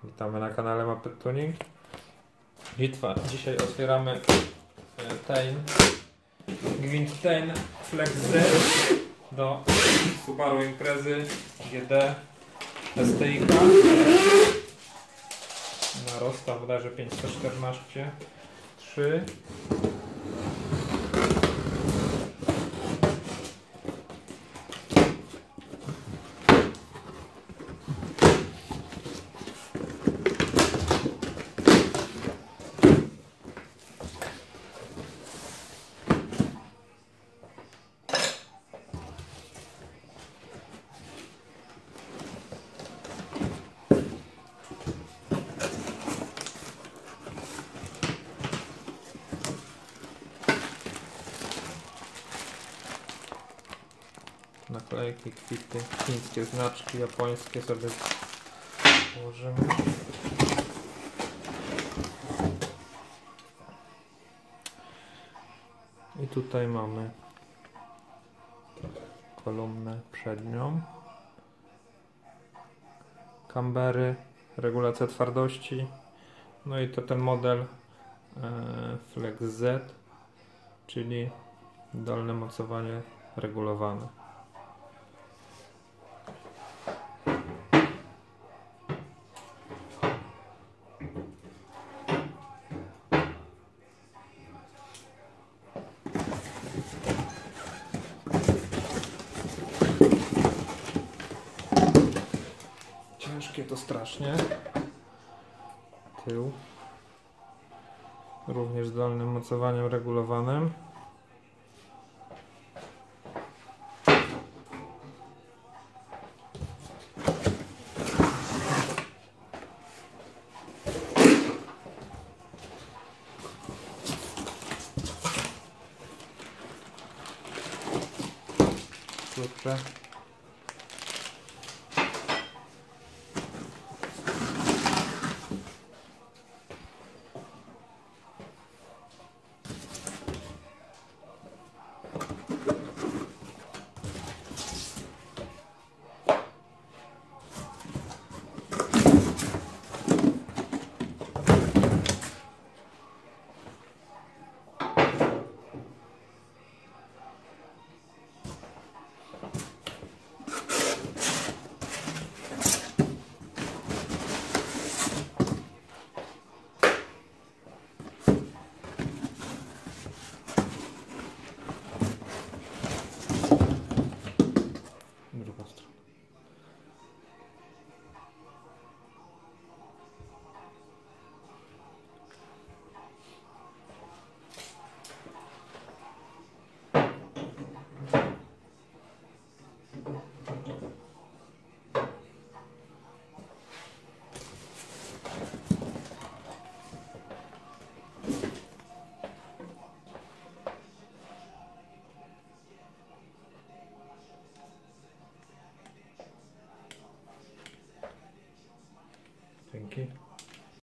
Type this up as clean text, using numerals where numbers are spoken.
Witamy na kanale Moped Tuning. Dzisiaj otwieramy Gwint Tain Flex Z do Subaru Imprezy GD STI-K na rozstaw bodajże 514 3. Naklejki, kwity, chińskie znaczki, japońskie sobie położymy. I tutaj mamy kolumnę przednią, kambery, regulacja twardości, no i to ten model Flex Z, czyli dolne mocowanie regulowane. Ciężkie to strasznie. Tył również z dolnym mocowaniem regulowanym. Klucze. Druga strona. Dzięki.